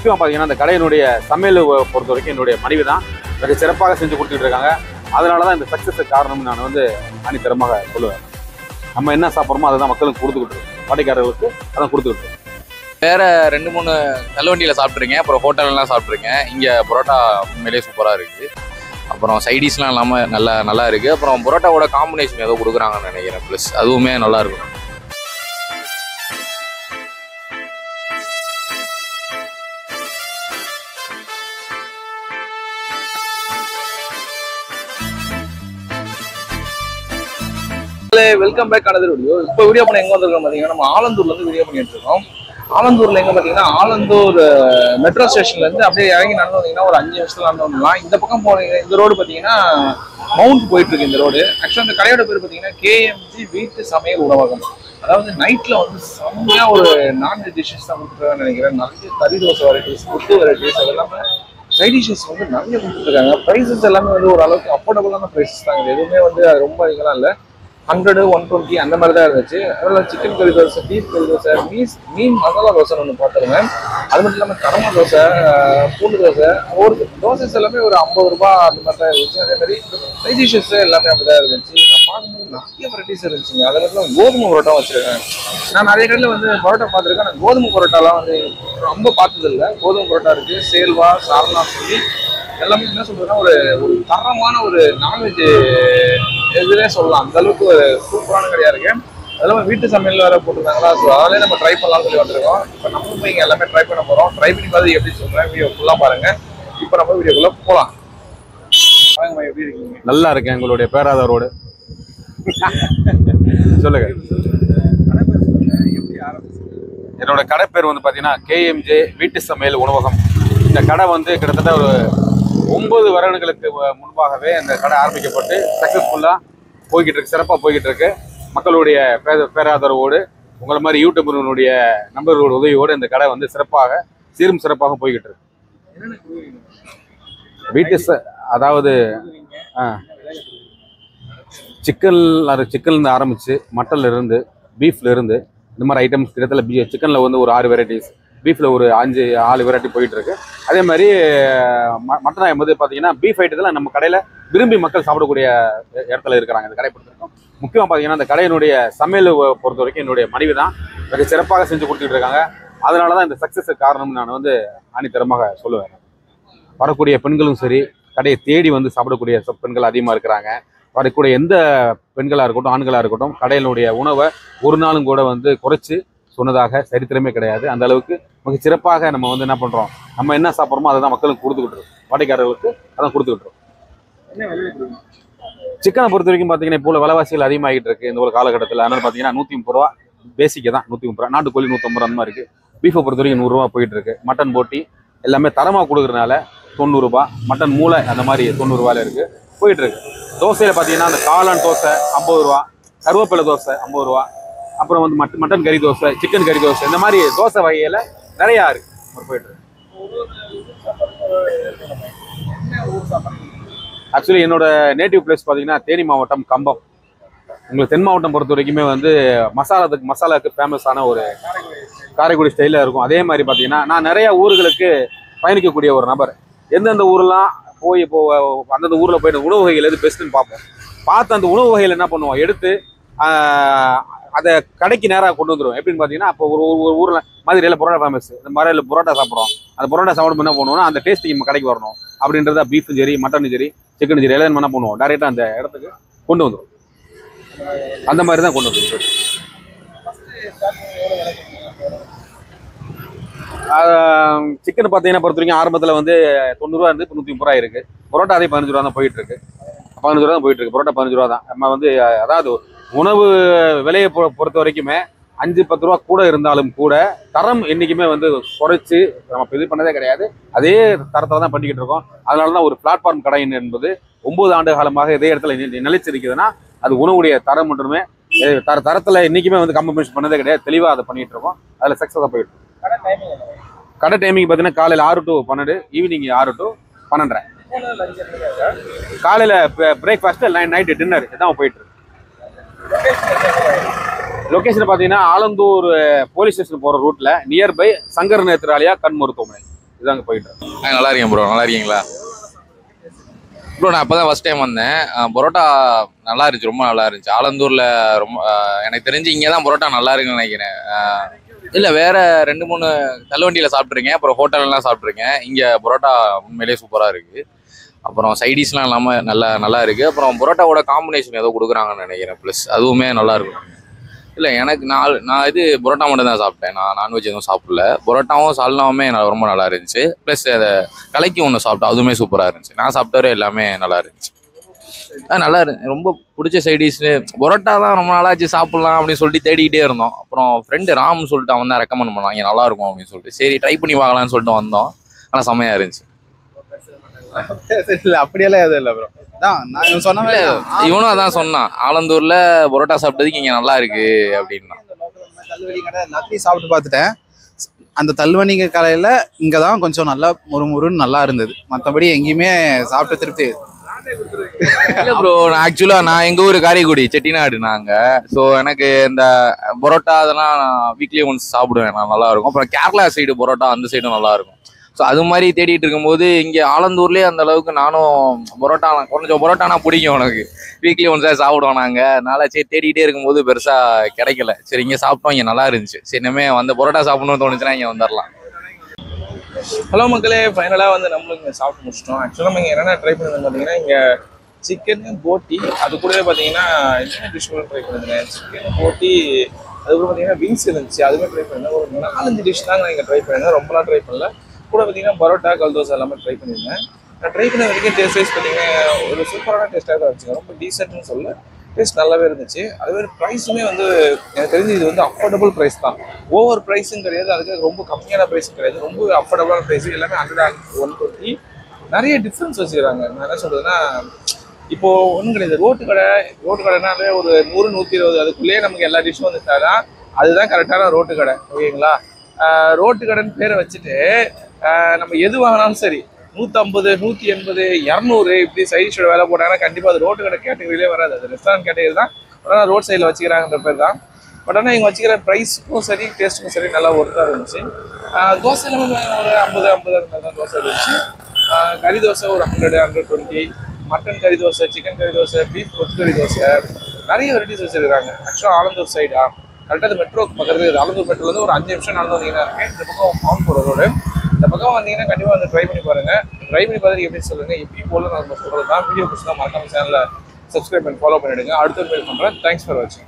முக்கியமாக பார்த்தீங்கன்னா அந்த கடையினுடைய சமையல் பொறுத்த வரைக்கும் என்னுடைய மனைவி தான் மிக சிறப்பாக செஞ்சு கொடுத்துட்டு இருக்காங்க. அதனால தான் இந்த சக்ஸஸுக்கு காரணம்னு நான் வந்து அணித்தரமாக சொல்லுவேன். நம்ம என்ன சாப்பிட்றோமோ அதை தான் மக்களுக்கு கொடுத்துக்கிட்டு வாடிக்கையாளர்களுக்கு அதான் கொடுத்துக்கிட்டு. வேற 2-3 தள்ளுவண்டியில் சாப்பிட்ருக்கேன், அப்புறம் ஹோட்டல்லாம் சாப்பிட்ருக்கேன். இங்கே பரோட்டா உண்மையிலேயே சூப்பராக இருக்குது. அப்புறம் சைடிஷ்லாம் இல்லாமல் நல்லா இருக்குது. அப்புறம் பரோட்டாவோட காம்பினேஷன் ஏதோ கொடுக்குறாங்கன்னு நினைக்கிறேன், ப்ளஸ் அதுவுமே நல்லா இருக்கும். Welcome back another video. இப்போ வீடியோ பண்ண எங்க வந்திருக்கோம் பார்த்தீங்கன்னா, நம்ம ஆலந்தூர்ல இருந்து வீடியோ பண்ணிட்டு இருக்கோம். ஆலந்தூர்ல எங்க பார்த்தீங்கன்னா, ஆலந்தூர் மெட்ரோ ஸ்டேஷன்ல இருந்து அப்படியே இறங்கி நடந்து வந்தீங்கன்னா ஒரு 5 நிமிஷத்துல நடந்து வந்துடலாம். இந்த பக்கம் போனீங்க, இந்த ரோடு பார்த்தீங்கன்னா மவுண்ட் போயிட்டு இருக்கு இந்த ரோடு. ஆக்சுவலா இந்த கடையோட பேர் பார்த்தீங்கன்னா KMG வீட்டு சமையல் உணவகம். அதாவது நைட்ல வந்து செம்மையா ஒரு நான்வெஜ் டிஷ்ஷஸ் தான் கொடுத்துருக்காங்கன்னு நினைக்கிறேன். நிறைய கறி தோசை வெரைட்டிஸ், புட்டு வெரைட்டிஸ், அது எல்லாமே சைட் டிஷ்ஷஸ் வந்து நிறைய கொடுத்துருக்காங்க. ப்ரைஸஸ் எல்லாமே வந்து ஒரு அளவுக்கு அஃபோர்டபுளான ப்ரைஸஸ் தான். எதுவுமே வந்து அது ரொம்ப அதிகம்லாம் இல்லை. 100, 120 அந்த மாதிரி தான் இருந்துச்சு. அதில் சிக்கன் கறி தோசை, பீஃப் கறி தோசை, மீன் மசாலா தோசை ஒன்று பார்த்துருவேன். அது மட்டும் இல்லாமல் கடமை தோசை, பூண்டு தோசை, ஒரு தோசைஸ் எல்லாமே ஒரு 50 ரூபாய் அந்த மாதிரி தான் இருந்துச்சு. அதே மாதிரி சைட் டிஷ்ஷஸ் எல்லாமே அப்படி தான் இருந்துச்சு. நான் பார்க்கும்போது நிறைய வெரைட்டிஸ் இருந்துச்சுங்க. அதில் வந்து கோதுமை பரோட்டா வச்சுருக்கேன். நான் நிறைய கடையில் வந்து பரோட்டா பார்த்துருக்கேன். நான் கோதுமை பரோட்டாலாம் வந்து ரொம்ப பார்த்ததில்லை. கோதுமை பரோட்டா இருக்குது, சேல்வா, சாரணா சொல்லி எல்லாமே என்ன சொல்றதுன்னா ஒரு தரமான ஒரு நான்வெஜ் எதுவே சொல்லலாம். அந்த அளவுக்கு ஒரு சூப்பரான கடையா இருக்கு. அதெல்லாம் வீட்டு சமையல் வேற போட்டுருக்காங்களா, ஸோ அதிலே நம்ம ட்ரை பண்ணலாம்னு சொல்லி வந்திருக்கோம். இப்போ நம்ம போய் இங்கே எல்லாமே ட்ரை பண்ண போறோம். ட்ரை பண்ணி பார்த்து எப்படி சொல்றேன், வீடியோ ஃபுல்லாக பாருங்க. இப்போ நம்ம வீடியோக்குள்ள போகலாம். எப்படி இருக்கீங்க? நல்லா இருக்கேன். எங்களுடைய பேராதரோடு சொல்லுங்க. என்னோட கடை பேர் வந்து பார்த்தீங்கன்னா KMJ வீட்டு சமையல் உணவகம். இந்த கடை வந்து கிட்டத்தட்ட ஒரு 9 வருடங்களுக்கு முன்பாகவே இந்த கடை ஆரம்பிக்கப்பட்டு சக்ஸஸ்ஃபுல்லாக போய்கிட்டு இருக்கு, சிறப்பாக போய்கிட்டு இருக்கு. மக்களுடைய பேராதரவோடு, உங்களை மாதிரி யூடியூபர்களுடைய நண்பர்களோட உதவியோடு இந்த கடை வந்து சிறப்பாக சீரும் சிறப்பாக போய்கிட்டு இருக்கு. வீட்டு அதாவது சிக்கன்ல ஆரம்பிச்சு மட்டன்ல இருந்து பீஃப்ல இருந்து இந்த மாதிரி ஐட்டம்ஸ் கிட்டத்தட்ட சிக்கன்ல வந்து ஒரு 6 வெரைட்டிஸ், பீஃபில் ஒரு 5-6 வெரைட்டி போயிட்டு இருக்கு. அதே மாதிரி மட்டன் என்பது பார்த்தீங்கன்னா பீஃப் ஐட்டத்தில் நம்ம கடையில் விரும்பி மக்கள் சாப்பிடக்கூடிய இடத்துல இருக்கிறாங்க. இந்த கடை பொறுத்திருக்கோம். முக்கியமாக பார்த்தீங்கன்னா இந்த கடையினுடைய சமையல் பொறுத்த வரைக்கும் என்னுடைய மனைவி தான் மிக சிறப்பாக செஞ்சு கொடுத்துட்டு இருக்காங்க. அதனால தான் இந்த சக்ஸஸுக்கு காரணம்னு நான் வந்து அணித்தரமாக சொல்லுவேன். வரக்கூடிய பெண்களும் சரி, கடையை தேடி வந்து சாப்பிடக்கூடிய பெண்கள் அதிகமாக இருக்கிறாங்க. வரக்கூடிய எந்த பெண்களாக இருக்கட்டும், ஆண்களாக இருக்கட்டும், கடையினுடைய உணவை ஒரு நாளும் கூட வந்து குறைச்சி சொன்னதாக சரித்திரமே கிடையாது. அந்த அளவுக்கு மிக சிறப்பாக நம்ம வந்து என்ன பண்ணுறோம், நம்ம என்ன சாப்பிட்றோமோ அதை தான் மக்களுக்கு கொடுத்துக்கிட்டு இருக்கோம், வாடிக்கையாளர்களுக்கு அதான் கொடுத்துக்கிட்டு இருக்கோம். சிக்கனை பொறுத்த வரைக்கும் பார்த்தீங்கன்னா இப்போ விலைவாசிகள் அதிகமாகிட்டு இருக்கு இந்த ஒரு காலகட்டத்தில். அதனால பார்த்தீங்கன்னா 130 ரூபா பேசிக்கு தான், 130 ரூபா. நாட்டுக்கோழி 150 ரூபா அந்த மாதிரி இருக்குது. பீஃபை பொறுத்த வரைக்கும் 100 ரூபா போயிட்டு இருக்கு. மட்டன் போட்டி எல்லாமே தரமாக கொடுக்குறதுனால 90 ரூபா, மட்டன் மூளை அந்த மாதிரி 90 ரூபாயில இருக்கு போயிட்டு இருக்கு. தோசையில் பார்த்தீங்கன்னா அந்த காளான் தோசை 50 ரூபா, கருவேப்பிலை தோசை 50 ரூபா, அப்புறம் வந்து மட்டன் கறி தோசை, சிக்கன் கறி தோசை, இந்த மாதிரி தோசை வகையில் நிறையா இருக்கு போயிட்டு இருக்கு. ஆக்சுவலி என்னோட நேட்டிவ் பிளேஸ் பார்த்தீங்கன்னா தேனி மாவட்டம் கம்பம். உங்களுக்கு தென் மாவட்டம் பொறுத்த வரைக்குமே வந்து மசாலாவுக்கு ஃபேமஸான ஒரு காரைக்குடி ஸ்டைலில் இருக்கும். அதே மாதிரி பார்த்தீங்கன்னா நான் நிறையா ஊர்களுக்கு பயணிக்கக்கூடிய ஒரு நபர். எந்தெந்த ஊரெலாம் போய் இப்போ அந்தந்த ஊரில் போயிட்டு உணவு வகைகள் எது பெஸ்ட்டுன்னு பார்ப்போம். பார்த்து அந்த உணவு வகையில் என்ன பண்ணுவோம், எடுத்து அதை கடைக்கு நேராக கொண்டு வந்துடும். எப்படின்னு பார்த்தீங்கன்னா, அப்போ ஒரு ஊரில் மதுரையில் பரோட்டா ஃபேமஸ், இந்த மதுரையில் பரோட்டா சாப்பிட்றோம். அந்த பரோட்டா சாப்பிடும் என்ன பண்ணுவோம்னா, அந்த டேஸ்ட்டுக்கு நம்ம கடைக்கு வரணும் அப்படின்றத பீஃபும் சரி, மட்டனும் சரி, சிக்கனும் சரி, எல்லாம் என்ன பண்ணுவோம், டேரெக்டாக அந்த இடத்துக்கு கொண்டு வந்துடும். அந்த மாதிரி தான் கொண்டு வந்துடும். சிக்கன் பார்த்தீங்கன்னா பொறுத்த வரைக்கும் ஆரம்பத்தில் வந்து 90 ரூபா இருந்து இப்போ 130 ரூபா இருக்குது. பரோட்டா அதே 15 ரூபா தான் போயிட்டு இருக்கு. 15 ரூபா தான் போயிட்டு இருக்கு. பரோட்டா 15 ரூபா தான். நம்ம வந்து அதாவது உணவு விலையை பொறுத்த வரைக்குமே 5-10 ரூபா கூட இருந்தாலும் கூட தரம் என்றைக்குமே வந்து குறைச்சி நம்ம இது பண்ணதே கிடையாது. அதே தரத்தில் தான் பண்ணிக்கிட்டு இருக்கோம். அதனால தான் ஒரு பிளாட்ஃபார்ம் கடை என்பது 9 ஆண்டு காலமாக இதே இடத்துல நிலைச்சிருக்குதுன்னா அது உணவுடைய தரம் மட்டுமே. தரத்தில் என்றைக்குமே வந்து கம்ப்ரமைஸ் பண்ணதே கிடையாது. தெளிவாக அதை பண்ணிகிட்டு இருக்கோம். அதில் சக்ஸஸாக போயிட்டு இருக்கோம். கடை டைமிங் பார்த்தீங்கன்னா காலையில் 6 to 12, ஈவினிங் 6 to 12:30. காலையில் பிரேக்ஃபாஸ்ட்டு, நைட்டு டின்னர் இதான் போயிட்டு இருக்கு. லொக்கேஷன் பார்த்தீங்கன்னா ஆலந்தூர் போலீஸ் ஸ்டேஷன் போகிற ரூட்டில் நியர்பை சங்கர் நேத்ராலயா கண் மருத்துவமனை. இதாங்க போயிட்டு இருக்கு. நல்லா இருக்கேன் ப்ரோ. நல்லா இருக்கீங்களா ப்ரோ? நான் அப்பதான் ஃபர்ஸ்ட் டைம் வந்தேன். பரோட்டா நல்லா இருந்துச்சு, ரொம்ப நல்லா இருந்துச்சு. ஆலந்தூர்ல ரொம்ப எனக்கு தெரிஞ்சு இங்கே தான் பரோட்டா நல்லா இருக்குன்னு நினைக்கிறேன். இல்லை, வேற 2-3 தள்ளுவண்டியில் சாப்பிட்ருக்கேன், அப்புறம் ஹோட்டல்லாம் சாப்பிட்ருக்கேன். இங்கே பரோட்டா உண்மையிலேயே சூப்பராக இருக்குது. அப்புறம் சைடிஷ்லாம் இல்லாமல் நல்லா இருக்குது. அப்புறம் பரோட்டாவோட காம்பினேஷன் ஏதோ கொடுக்குறாங்கன்னு நினைக்கிறேன், ப்ளஸ் அதுவுமே நல்லா இருக்கும். இல்லை, எனக்கு நான் இது பரோட்டா மட்டும் தான் சாப்பிட்டேன். நான் நான்வெஜ் எதுவும் சாப்பிடல. பரோட்டாவும் சால்னாவுமே ரொம்ப நல்லா இருந்துச்சு. ப்ளஸ் அதை கலக்கி ஒன்று சாப்பிட்டேன், அதுவுமே சூப்பராக இருந்துச்சு. நான் சாப்பிட்டவரை எல்லாமே நல்லா இருந்துச்சு. நல்லா இருக்கு. ரொம்ப பிடிச்ச சைடிஷ் பரோட்டா தான். ரொம்ப நாளாச்சு சாப்பிட்லாம் அப்படின்னு சொல்லிட்டு தேடிக்கிட்டே இருந்தோம். அப்புறம் ஃப்ரெண்டு ராம்னு சொல்லிட்டு அவன் தான் ரெக்கமெண்ட் பண்ணான், இங்கே நல்லா இருக்கும் அப்படின்னு சொல்லிட்டு. சரி ட்ரை பண்ணி பார்க்கலான்னு சொல்லிட்டு வந்தோம். ஆனால் செம்மையா இருந்துச்சு. இல்லை அப்படியெல்லாம் எதுவும் இல்லை ப்ரோ. தான் நான் சொன்ன மாதிரி இவனும் அதான் சொன்னான், ஆலந்தூர்ல பரோட்டா சாப்பிட்டதுக்கு இங்கே நல்லா இருக்கு அப்படின்னா. தள்ளுவண்டி கடை எல்லாத்தையும் சாப்பிட்டு பார்த்துட்டேன். அந்த தள்ளுவண்டிங்க கடையில் இங்கே தான் கொஞ்சம் நல்லா முறுமுறுன்னு நல்லா இருந்தது. மற்றபடி எங்கேயுமே சாப்பிட்ட திருப்தி. இல்லை ப்ரோ, நான் எங்கள் ஊர் காரைக்குடி செட்டிநாடு நாங்கள். ஸோ எனக்கு இந்த பரோட்டா அதெல்லாம் வீக்லி ஒன்ஸ் சாப்பிடுவேன், நான் நல்லா இருக்கும். அப்புறம் கேரளா சைடு பரோட்டா அந்த சைடும் நல்லா இருக்கும். ஸோ அது மாதிரி தேடிட்டு இருக்கும்போது இங்கே ஆலந்தூர்லேயே அந்த அளவுக்கு நானும் கொஞ்சம் பரோட்டானா பிடிக்கும் எனக்கு. வீக்லி ஒன்ஸாக சாப்பிடுவோம் நாங்கள். அதனால சரி தேடிக்கிட்டே இருக்கும்போது பெருசாக கிடைக்கல. சரி இங்கே சாப்பிட்டோம், இங்கே நல்லா இருந்துச்சு. சரி இனிமேல் வந்து பரோட்டா சாப்பிடணும்னு தோணுச்சுன்னா இங்கே வந்துடலாம். ஹலோ மக்களே, ஃபைனலாக வந்து நம்மளும் இங்கே சாப்பிட்டு முடிச்சிட்டோம். ஆக்சுவலாக நம்ம இங்கே என்னென்ன ட்ரை பண்ணது பார்த்தீங்கன்னா, இங்கே சிக்கன் போட்டி, அது கூடவே பார்த்தீங்கன்னா என்னென்ன டிஷ் கூட ட்ரை பண்ணிருந்தேன். சிக்கன் போட்டி, அதுக்கப்புறம் பார்த்தீங்கன்னா விங்ஸ் இருந்துச்சு, அதுவுமே ட்ரை பண்ணியிருந்தேன். ஒரு 4-5 டிஷ் தாங்க நான் இங்கே ட்ரை பண்ணியிருந்தேன், ரொம்பலாம் ட்ரை பண்ணல. கூட பார்த்தீங்கன்னா பரோட்டா, கல் தோசை எல்லாமே ட்ரை பண்ணியிருந்தேன். நான் ட்ரை பண்ண வரைக்கும் டேஸ்ட் வைஸ் பார்த்தீங்கன்னா ஒரு சூப்பரான டேஸ்ட்டாக தான் இருந்துச்சு. ரொம்ப டீசென்ட்னு சொல்ல, டேஸ்ட் நல்லாவே இருந்துச்சு. அதுமாதிரி ப்ரைஸுமே வந்து எனக்கு தெரிஞ்சு இது வந்து அஃபோர்டபுள் ப்ரைஸ் தான். ஓவர் ப்ரைஸும் கிடையாது, அதுக்கு ரொம்ப கம்மியான ப்ரைஸும் கிடையாது. ரொம்ப அஃபோர்டபுளான ப்ரைஸு. எல்லாமே 100-120 நிறைய டிஃப்ரென்ஸ் வச்சுக்கிறாங்க. நான் என்ன சொல்கிறதுன்னா, இப்போது ஒன்றும் கிடையாது. ரோட்டு கடைனாலே ஒரு 100-120 அதுக்குள்ளேயே நமக்கு எல்லா டிஷ்ஷும் வந்து தரலாம். அதுதான் கரெக்டான ரோட்டு கடை, ஓகேங்களா? ரோட்டு கடைன்னு பேரை வச்சுட்டு நம்ம எது வாங்கினாலும் சரி 150, 180, 200 இப்படி சைடிஷோட வேலை போட்டாங்கன்னா கண்டிப்பாக அது ரோட்டு கடை கேட்டகரியிலே வராது. அது ரெஸ்டாரண்ட் கேட்டகரி தான். ஆனால் ரோட் சைடில் வச்சுக்கிறாங்கன்ற பேர் தான். பட் ஆனால் இங்கே வச்சுக்கிற ப்ரைஸுக்கும் சரி, டேஸ்ட்டுக்கும் சரி நல்லா ஒர்த்தாக இருந்துச்சு. தோசை எல்லாமே ஒரு 50 அந்த தான் தோசை இருந்துச்சு. கறி தோசை ஒரு 100-120, மட்டன் கறி தோசை, சிக்கன் கறி தோசை, பீஃப் கொத்துக்கறி தோசை, நிறைய வெரைட்டிஸ் வச்சுருக்காங்க. ஆக்சுவலாக ஆலந்தூர் சைடா கரெக்டாக அது மெட்ரோக்கு பக்கத்தில் இருக்குது. ஆலந்தூர் மெட்ரோலேருந்து ஒரு 5 நிமிஷம் நடந்து வந்தீங்கன்னா இருக்கேன். இந்த பக்கம் மவுண்ட் போகிற ரோடு. இந்த பக்கம் வந்தீங்கன்னா கண்டிப்பாக வந்து ட்ரை பண்ணி பாருங்கள். ட்ரை பண்ணி பார்த்துட்டு எப்படி சொல்லுங்கள். எப்படி போல நம்ம சொல்கிறது தான். வீடியோ பிடிச்சி தான் மறக்காம சேனலில் சப்ஸ்கிரைப் பண்ணி ஃபாலோ பண்ணிவிடுங்க. அடுத்த வீடியோ பண்ணுறேன். தேங்க்ஸ் ஃபார் வாட்சிங்.